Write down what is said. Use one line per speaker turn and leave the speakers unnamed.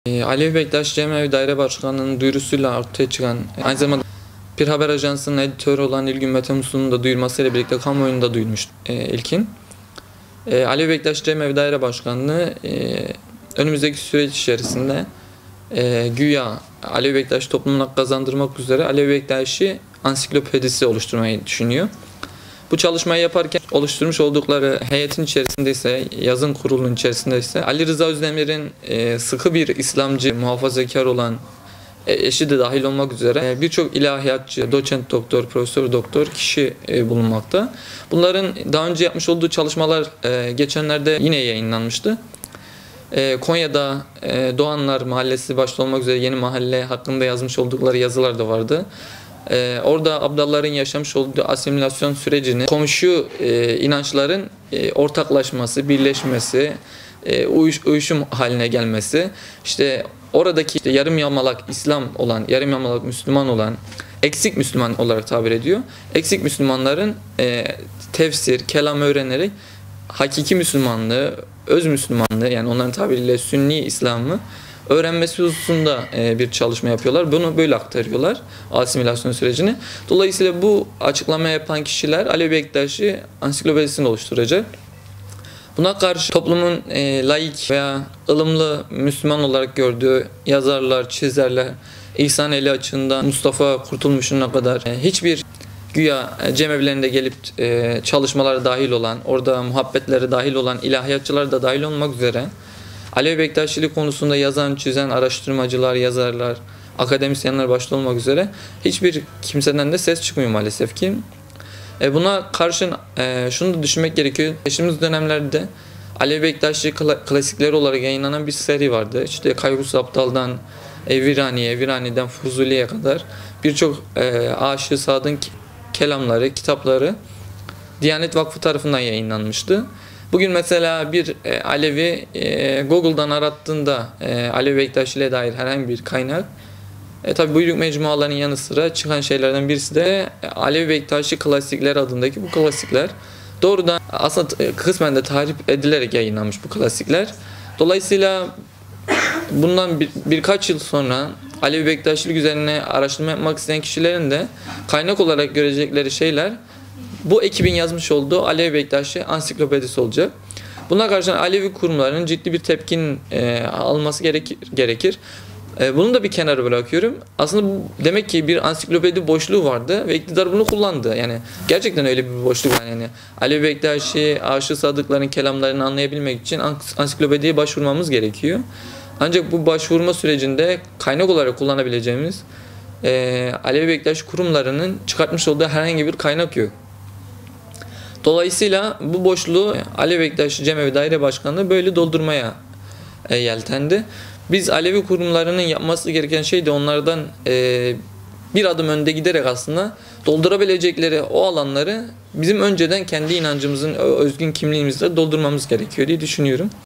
Alevi Bektaş Cemevi Daire Başkanı'nın duyurusuyla ortaya çıkan, aynı zamanda bir haber ajansının editörü olan İlgün Mete Muslu'nun da duyurmasıyla birlikte kamuoyunda duyulmuştu ilkin. Alevi Bektaş Cemevi Daire Başkanlığı önümüzdeki süreç içerisinde güya Alevi Bektaş toplumuna kazandırmak üzere Alevi Bektaşi ansiklopedisi oluşturmayı düşünüyor. Bu çalışmayı yaparken oluşturmuş oldukları heyetin içerisinde ise, yazın kurulunun içerisinde ise Ali Rıza Özdemir'in sıkı bir İslamcı, muhafazakar olan eşi de dahil olmak üzere birçok ilahiyatçı, doçent doktor, profesör doktor kişi bulunmakta. Bunların daha önce yapmış olduğu çalışmalar geçenlerde yine yayınlanmıştı. Konya'da Doğanlar Mahallesi başta olmak üzere yeni mahalle hakkında yazmış oldukları yazılar da vardı. Orada Abdalların yaşamış olduğu asimilasyon sürecini, komşu inançların ortaklaşması, birleşmesi, uyuşum haline gelmesi, işte oradaki yarım yamalak İslam olan, yarım yamalak Müslüman olan, eksik Müslüman olarak tabir ediyor. Eksik Müslümanların tefsir, kelam öğrenerek hakiki Müslümanlığı, öz Müslümanlığı, yani onların tabiriyle Sünni İslam'ı öğrenmesi hususunda bir çalışma yapıyorlar. Bunu böyle aktarıyorlar, asimilasyon sürecini. Dolayısıyla bu açıklama yapan kişiler Alevi Bektaşi ansiklopedisini oluşturacak. Buna karşı toplumun laik veya ılımlı Müslüman olarak gördüğü yazarlar, çizerler, İhsan Eli açığından Mustafa Kurtulmuş'una kadar hiçbir güya cemevlerinde gelip çalışmalara dahil olan, orada muhabbetlere dahil olan ilahiyatçılar da dahil olmak üzere Alevi Bektaşilik konusunda yazan, çizen araştırmacılar, yazarlar, akademisyenler başta olmak üzere hiçbir kimseden de ses çıkmıyor maalesef ki. Buna karşın şunu da düşünmek gerekiyor. Geçtiğimiz dönemlerde Alevi Bektaşi klasikleri olarak yayınlanan bir seri vardı. İşte Kaygus Abdal'dan Virani'ye, Virani'den Fuzuli'ye kadar birçok Aşık Saad'ın kelamları, kitapları Diyanet Vakfı tarafından yayınlanmıştı. Bugün mesela bir Alevi Google'dan arattığında Alevi Bektaşi ile dair herhangi bir kaynak, tabi buyruk mecmuaların yanı sıra çıkan şeylerden birisi de Alevi Bektaşi klasikler adındaki bu klasikler. Doğrudan aslında kısmen de tahrip edilerek yayınlanmış bu klasikler. Dolayısıyla bundan birkaç yıl sonra Alevi Bektaşilik üzerine araştırma yapmak isteyen kişilerin de kaynak olarak görecekleri şeyler bu ekibin yazmış olduğu Alevi Bektaşi ansiklopedisi olacak. Buna karşın Alevi kurumlarının ciddi bir tepkinin alması gerekir. Bunu da bir kenara bırakıyorum. Aslında demek ki bir ansiklopedi boşluğu vardı ve iktidar bunu kullandı. Yani gerçekten öyle bir boşluk var. Yani Alevi Bektaşi, Aşık Sadıkların kelamlarını anlayabilmek için ansiklopediye başvurmamız gerekiyor. Ancak bu başvurma sürecinde kaynak olarak kullanabileceğimiz Alevi Bektaşi kurumlarının çıkartmış olduğu herhangi bir kaynak yok. Dolayısıyla bu boşluğu Alevi Bektaşi Cemevi Daire Başkanlığı böyle doldurmaya yeltendi. Biz Alevi kurumlarının yapması gereken şey de onlardan bir adım önde giderek aslında doldurabilecekleri o alanları bizim önceden kendi inancımızın, özgün kimliğimizle doldurmamız gerekiyor diye düşünüyorum.